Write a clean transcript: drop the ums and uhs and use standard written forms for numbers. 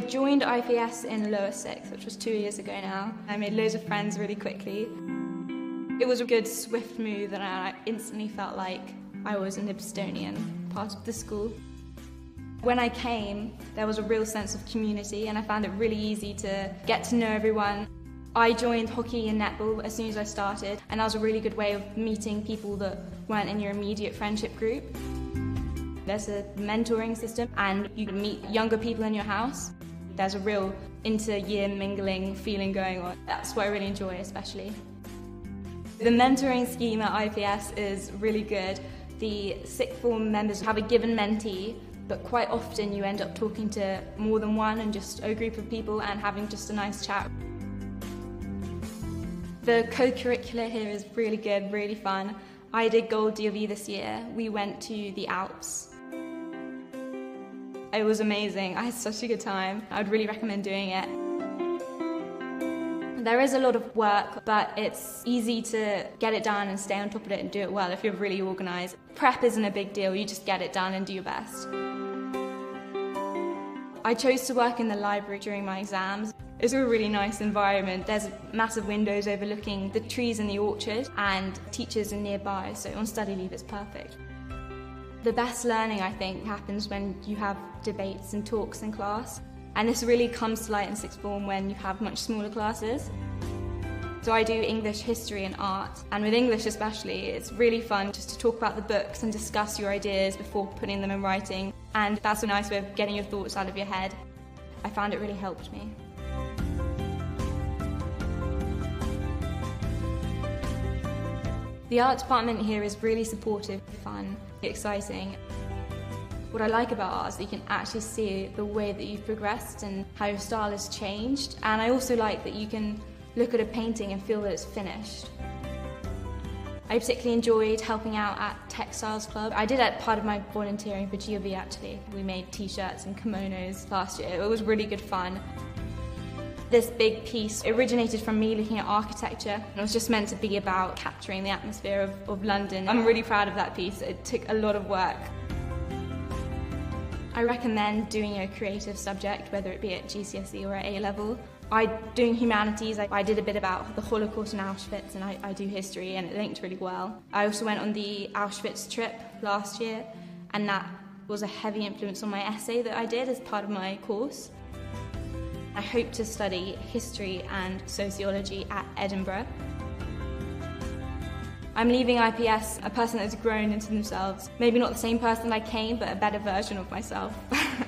joined IPS in lower sixth, which was 2 years ago now. I made loads of friends really quickly. It was a good, swift move, and I instantly felt like I was an Ibstonian, part of the school. When I came, there was a real sense of community, and I found it really easy to get to know everyone. I joined hockey and netball as soon as I started, and that was a really good way of meeting people that weren't in your immediate friendship group. There's a mentoring system, and you can meet younger people in your house. There's a real inter-year mingling feeling going on. That's what I really enjoy, especially. The mentoring scheme at IPS is really good. The sixth form members have a given mentee, but quite often you end up talking to more than one and just a group of people and having just a nice chat. The co-curricular here is really good, really fun. I did Gold DOV this year. We went to the Alps. It was amazing. I had such a good time. I would really recommend doing it. There is a lot of work, but it's easy to get it done and stay on top of it and do it well if you're really organised. Prep isn't a big deal, you just get it done and do your best. I chose to work in the library during my exams. It's a really nice environment. There's massive windows overlooking the trees in the orchard, and teachers are nearby, so on study leave it's perfect. The best learning, I think, happens when you have debates and talks in class. And this really comes to light in sixth form when you have much smaller classes. So I do English, history and art, and with English especially, it's really fun just to talk about the books and discuss your ideas before putting them in writing, and that's a nice way of getting your thoughts out of your head. I found it really helped me. The art department here is really supportive, fun, exciting. What I like about art is that you can actually see the way that you've progressed and how your style has changed. And I also like that you can look at a painting and feel that it's finished. I particularly enjoyed helping out at Textiles Club. I did it part of my volunteering for GOV actually. We made t-shirts and kimonos last year. It was really good fun. This big piece originated from me looking at architecture. It was just meant to be about capturing the atmosphere of London. I'm really proud of that piece. It took a lot of work. I recommend doing a creative subject, whether it be at GCSE or at A-level. Doing humanities, I did a bit about the Holocaust and Auschwitz, and I do history, and it linked really well. I also went on the Auschwitz trip last year, and that was a heavy influence on my essay that I did as part of my course. I hope to study history and sociology at Edinburgh. I'm leaving IPS a person that's grown into themselves. Maybe not the same person I came, but a better version of myself.